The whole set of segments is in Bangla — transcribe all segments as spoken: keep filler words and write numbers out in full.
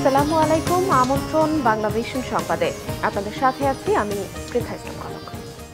আসসালামু আলাইকুম, আমন্ত্রণ বাংলাভিশন সংবাদে। আপনাদের সাথে আছি আমি পৃথা ইসলাম কনক।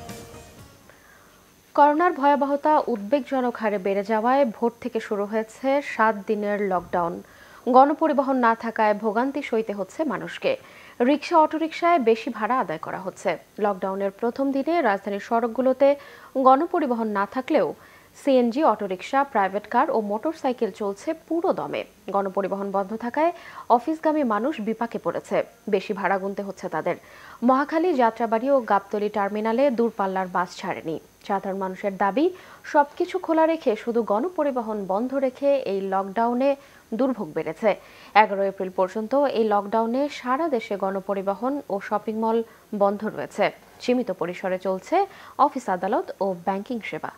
করোনার ভয়াবহতা উদ্বেগজনক হারে বেড়ে যাওয়ায় ভোর থেকে শুরু হয়েছে সাত দিনের লকডাউন। গণপরিবহন না থাকায় ভোগান্তি সইতে হচ্ছে মানুষকে। রিকশা অটোরিকশায় বেশি ভাড়া আদায় করা হচ্ছে। লকডাউনের প্রথম দিনে রাজধানীর সড়কগুলোতে গণপরিবহন না থাকলেও সিএনজি, অটোরিকশা, প্রাইভেট কার ও মোটরসাইকেল চলছে পুরো দমে। গণপরিবহন বন্ধ থাকায় অফিসগামী মানুষ বিপাকে পড়েছে, বেশি ভাড়া গুনতে হচ্ছে তাদের। মহাখালী, যাত্রাবাড়ি ও গাবতলী টার্মিনালে দূরপাল্লার বাস ছাড়েনি। সাধারণ মানুষের দাবি, সবকিছু খোলা রেখে শুধু গণপরিবহন বন্ধ রেখে এই লকডাউনে দুর্ভোগ বেড়েছে। এগারো এপ্রিল পর্যন্ত এই লকডাউনে সারা দেশে গণপরিবহন ও শপিং মল বন্ধ রয়েছে। সীমিত পরিসরে চলছে অফিস, আদালত ও ব্যাংকিং সেবা।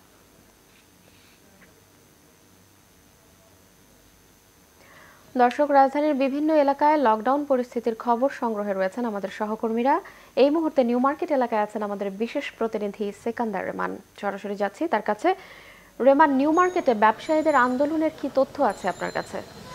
দর্শক, রাজধানীর বিভিন্ন এলাকায় লকডাউন পরিস্থিতির খবর সংগ্রহে রয়েছেন আমাদের সহকর্মীরা। এই মুহূর্তে নিউ মার্কেট এলাকায় আছেন আমাদের বিশেষ প্রতিনিধি সেকান্দার রেমান। সরাসরি যাচ্ছি তার কাছে। রেমান, নিউ মার্কেটে ব্যবসায়ীদের আন্দোলনের কি তথ্য আছে আপনার কাছে?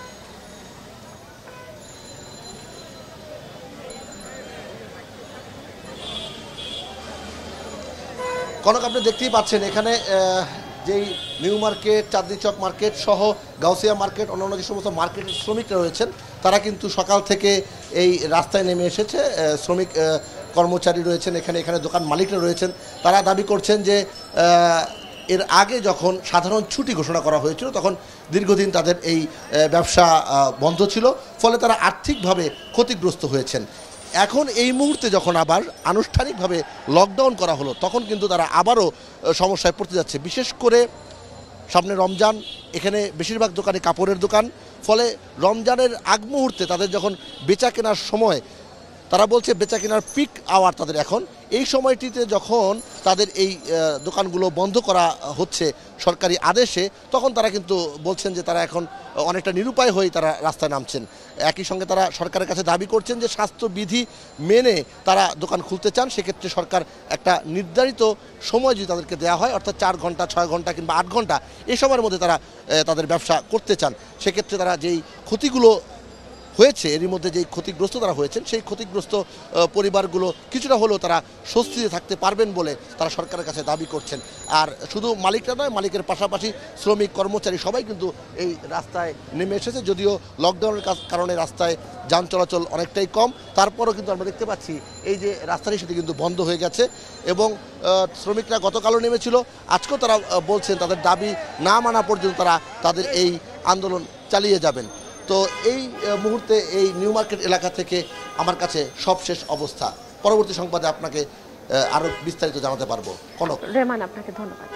কনক, আপনি দেখতেই পাচ্ছেন এখানে যেই new market, Chandni Chowk market সহ গাউসিয়া মার্কেট, অন্যান্য যে সমস্ত মার্কেটের শ্রমিকরা রয়েছেন তারা কিন্তু সকাল থেকে এই রাস্তায় নেমে এসেছে। শ্রমিক কর্মচারী রয়েছেন এখানে, এখানে দোকান মালিকরা রয়েছেন। তারা দাবি করছেন যে এর আগে যখন সাধারণ ছুটি ঘোষণা করা হয়েছিল তখন দীর্ঘদিন তাদের এই ব্যবসা বন্ধ ছিল, ফলে তারা আর্থিকভাবে ক্ষতিগ্রস্ত হয়েছেন। এখন এই মুহূর্তে যখন আবার আনুষ্ঠানিকভাবে লকডাউন করা হলো তখন কিন্তু তারা আবারও সমস্যায় পড়তে যাচ্ছে। বিশেষ করে সামনে রমজান, এখানে বেশিরভাগ দোকানে কাপড়ের দোকান, ফলে রমজানের আগ মুহূর্তে তাদের যখন বেচা কেনার সময়, তারা বলছে বেচা কেনার পিক আওয়ার তাদের এখন, এই সময়টিতে যখন তাদের এই দোকানগুলো বন্ধ করা হচ্ছে সরকারি আদেশে, তখন তারা কিন্তু বলছেন যে তারা এখন অনেকটা নিরুপায় হয়ে তারা রাস্তায় নামছেন। একই সঙ্গে তারা সরকারের কাছে দাবি করছেন যে স্বাস্থ্যবিধি মেনে তারা দোকান খুলতে চান। সেক্ষেত্রে সরকার একটা নির্ধারিত সময় যদি তাদেরকে দেওয়া হয়, অর্থাৎ চার ঘন্টা, ছয় ঘন্টা কিংবা আট ঘন্টা, এই সময়ের মধ্যে তারা তাদের ব্যবসা করতে চান। সেক্ষেত্রে তারা যেই ক্ষতিগুলো হয়েছে, এরই মধ্যে যেই ক্ষতিগ্রস্ত তারা হয়েছেন, সেই ক্ষতিগ্রস্ত পরিবারগুলো কিছুটা হলেও তারা স্বস্তিতে থাকতে পারবেন বলে তারা সরকারের কাছে দাবি করছেন। আর শুধু মালিকরা নয়, মালিকের পাশাপাশি শ্রমিক, কর্মচারী সবাই কিন্তু এই রাস্তায় নেমে এসেছে। যদিও লকডাউনের কারণে রাস্তায় যান চলাচল অনেকটাই কম, তারপরও কিন্তু আমরা দেখতে পাচ্ছি এই যে রাস্তাটি সেটি কিন্তু বন্ধ হয়ে গেছে। এবং শ্রমিকরা গতকালও নেমেছিল, আজকেও তারা বলছেন তাদের দাবি না মানা পর্যন্ত তারা তাদের এই আন্দোলন চালিয়ে যাবেন। তো এই মুহূর্তে এই নিউ মার্কেট এলাকা থেকে আমার কাছে সবশেষ অবস্থা। পরবর্তী সংবাদে আপনাকে আরো বিস্তারিত জানাতে পারবো। কনক, রেমান, আপনাকে ধন্যবাদ।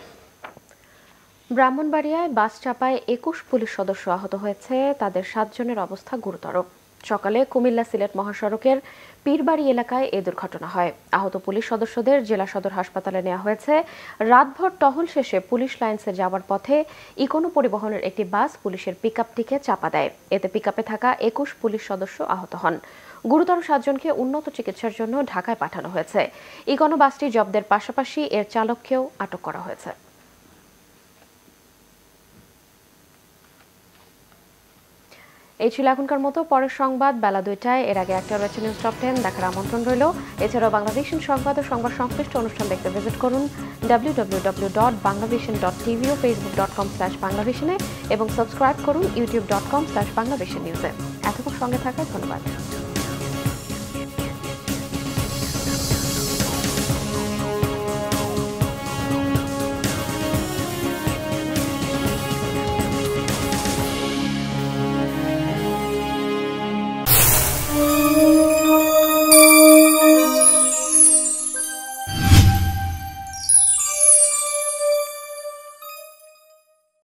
ব্রাহ্মণবাড়িয়ায় বাস চাপায় একুশ পুলিশ সদস্য আহত হয়েছে, তাদের সাতজনের অবস্থা গুরুতর। সকালে কুমিল্লা সিলেট মহাসড়কের পীরবাড়ি এলাকায় এ দুর্ঘটনা হয়। আহত পুলিশ সদস্যদের জেলা সদর হাসপাতালে নেওয়া হয়েছে। রাতভর টহল শেষে পুলিশ লাইন্সে যাওয়ার পথে ইকোনো পরিবহনের একটি বাস পুলিশের পিকআপটিকে চাপা দেয়। এতে পিকআপে থাকা একুশ পুলিশ সদস্য আহত হন। গুরুতর সাতজনকে উন্নত চিকিৎসার জন্য ঢাকায় পাঠানো হয়েছে। ইকোনো বাসটি জব্দের পাশাপাশি এর চালককেও আটক করা হয়েছে। এই ছিল এখনকার মতো। পরের সংবাদ বেলা দুইটায়। এর আগে একটা রয়েছে নিউজ টপ টেন দেখার আমন্ত্রণ রইল। এছাড়াও বাংলাভিশন সংবাদ ও সংবাদ সংশ্লিষ্ট অনুষ্ঠান দেখতে ভিজিট করুন W W W dot Banglavision dot TV ও ফেসবুক ডট কম স্ল্যাশ বাংলাভিশনে এবং সাবস্ক্রাইব করুন YouTube dot com slash Banglavision নিউজে। এতক্ষণ সঙ্গে থাকার ধন্যবাদ।